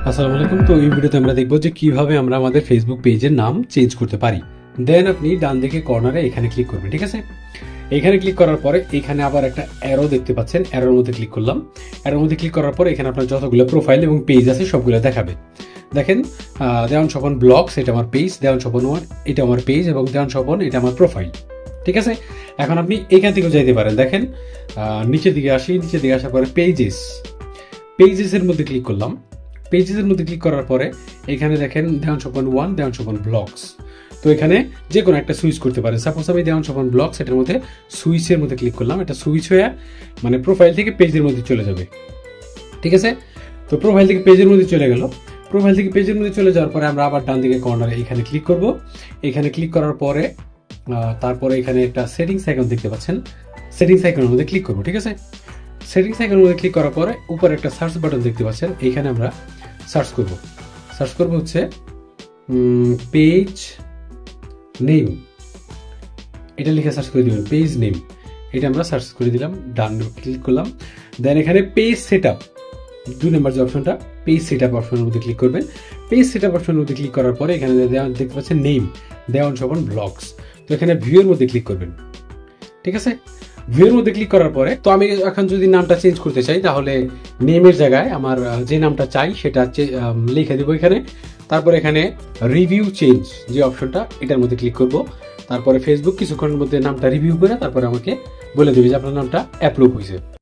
আসসালামু আলাইকুম। তো এই ভিডিওতে আমরা দেখব যে কিভাবে আমরা আমাদের ফেসবুক পেজের নাম চেঞ্জ করতে পারি। দেন আপনি ডান দিকে কর্নারে এখানে ক্লিক করবেন, ঠিক আছে। এখানে ক্লিক করার পরে এখানে আবার একটা অ্যারো দেখতে পাচ্ছেন, অ্যারোর মধ্যে ক্লিক করলাম। অ্যারোর মধ্যে ক্লিক করার পরে এখানে আপনার যতগুলো প্রোফাইল এবং পেজ আছে সবগুলো দেখাবে। দেখেন দেওয়ান স্বপন ব্লগস, এটা আমার পেজ, দেওয়ান স্বপন 1 এটা আমার পেজ, এবং দেওয়ান স্বপন এটা আমার প্রোফাইল, ঠিক আছে। এখন আপনি এখান থেকেও যাইতে পারেন। দেখেন নিচের দিকে আসি, নিচের দিকে আসার পরে পেজেসের মধ্যে ক্লিক করলাম। পেজেসের মধ্যে ক্লিক করার পরে এখানে দেখেন দেওয়ান স্বপন 1 দেওয়ান স্বপন ব্লগস। তো এখানে যে কোনো একটা সুইচ করতে পারেন। সাপোজ আমি দেওয়ান স্বপন ব্লগস এটার মধ্যে সুইচের মধ্যে ক্লিক করলাম, এটা সুইচ হয়ে মানে প্রোফাইল থেকে পেজের মধ্যে চলে যাবে, ঠিক আছে। তো প্রোফাইল থেকে পেজের মধ্যে চলে গেল। প্রোফাইল থেকে পেজের মধ্যে চলে যাওয়ার পরে আমরা আবার ডান দিকে কর্নারে এখানে ক্লিক করব। এখানে ক্লিক করার পরে তারপরে এখানে একটা সেটিংস আইকন দেখতে পাচ্ছেন, সেটিংস আইকনের মধ্যে ক্লিক করব, ঠিক আছে। সেটিংস আইকনের মধ্যে ক্লিক করার পরে উপরে একটা সার্চ বাটন দেখতে পাচ্ছেন, এইখানে আমরা সার্চ করব হচ্ছে পেজ নেম, এটা লিখে সার্চ করে দিবেন, পেজ নেম, এটা আমরা সার্চ করে দিলাম, ডান ক্লিক করলাম। দেন এখানে পেজ সেটআপ 2 নম্বর যে অপশনটা, পেজ সেটআপ অপশনের মধ্যে ক্লিক করবেন। পেজ সেটআপ অপশনের মধ্যে ক্লিক করার পরে এখানে দেখতে পাচ্ছেন নেম দেওয়ান স্বপন ব্লগস। তো এখানে ভিউয়ের মধ্যে ক্লিক করবেন, ঠিক আছে। ভিউয়ের মধ্যে ক্লিক করার পরে তো আমি এখন যদি নামটা চেঞ্জ করতে চাই তাহলে নেমের জায়গায় আমার যে নামটা চাই সেটা লিখে দিব এখানে। তারপর এখানে রিভিউ চেঞ্জ যে অপশনটা এটার মধ্যে ক্লিক করব। তারপরে ফেসবুক কিছুক্ষণের মধ্যে নামটা রিভিউ করে তারপরে আমাকে বলে দেবে যে আপনার নামটা অ্যাপ্রুভ হয়েছে।